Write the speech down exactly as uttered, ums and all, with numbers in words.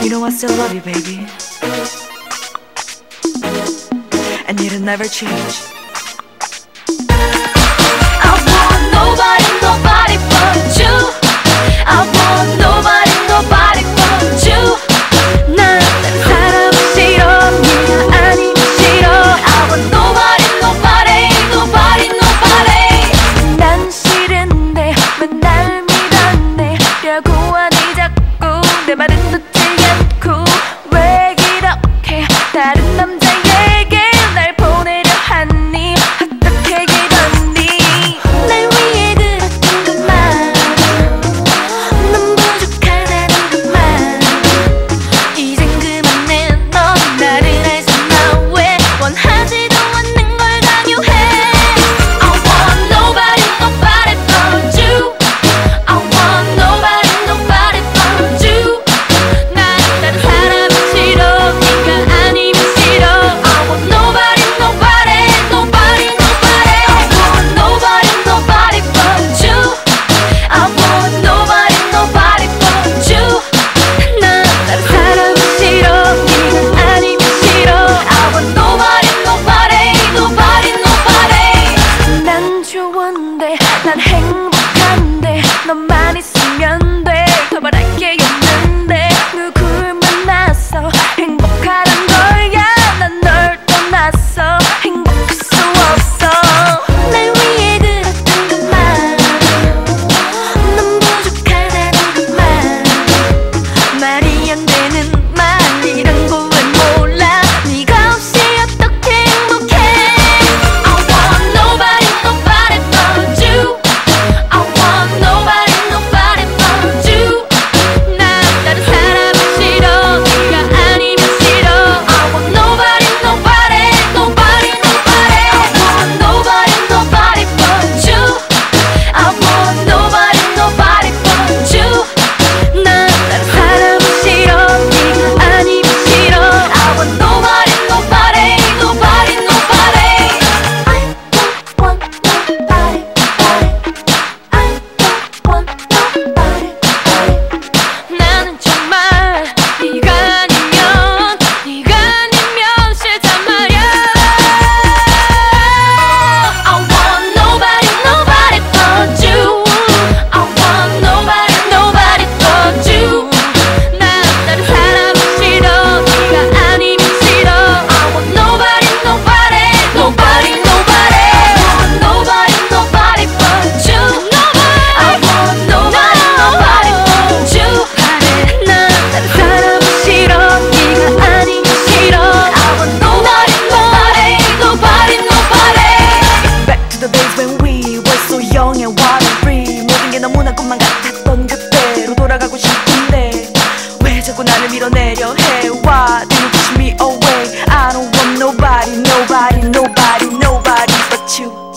You know I still love you, baby, and it'll never change. I want nobody, nobody but you. I want nobody, nobody but you. 난 다른 사람 싫어, 네가 아니면 싫어. I want nobody, nobody, nobody, nobody. 난 싫은데 맨날 밀어내려고 하니 자꾸 내 말은 듣지 않고 왜 이렇게 다른 남자에게 날 보내려 하니 어떻게 이러니. 날 위해 그랬던 것만 넌 부족하다는 것만 이젠 그만해. 넌 나를 알수 나 왜 원하지도 않는 걸 강요해. I want nobody, nobody but you. I want nobody, nobody but you. 난 다른 사람은 싫어, 네가 아니면 싫어. I want nobody, nobody, nobody, nobody. I want nobody, nobody but you. I want nobody, nobody but you. 난 다른 사람은 싫어, 네가 아니면 싫어. I want nobody, nobody, nobody, nobody. 난 좋은데 난 행복한데 너만 있으면 돼. 더 바랄 게 없는데 누굴 만나서 행복하란 거야. 난 널 떠나서 행복할 수 없어. 날 위해 그랬던 것만 넌 부족하다는 것만 말이 안 되는 말이란 걸 왜 몰라. 네가 없이 어떻게 행복해. I want nobody, nobody but you. I want nobody, nobody but you. 난 다른 사람은 싫어, 네가 아니면 싫어. I want nobody, nobody, nobody, nobody. I want nobody, nobody but you. I want nobody, nobody but you. 난 다른 사람은 싫어, 네가 아니면 싫어. I want nobody, nobody, nobody, nobody. I don't want nobody, nobody. I don't want nobody, nobody. 나는 정말 네가 아니면 네가 아니면 싫단 말이야. I want nobody, nobody but you. I want nobody, nobody but you. 난 다른 사람은 싫어, 네가 아니면 싫어. I want nobody, nobody, nobody, nobody. I want nobody, nobody but you. I want nobody, nobody but you. 난 다른 사람은 싫어, 네가 아니면 싫어. I want nobody, nobody, nobody, nobody. Back to the days when we were so young and wild and free. 모든 게 너무나 꿈만 같았던 그때로 돌아가고 싶은데 왜 자꾸 나를 밀어내려 해. Why do you push me away? I don't want nobody, nobody, nobody, nobody but you.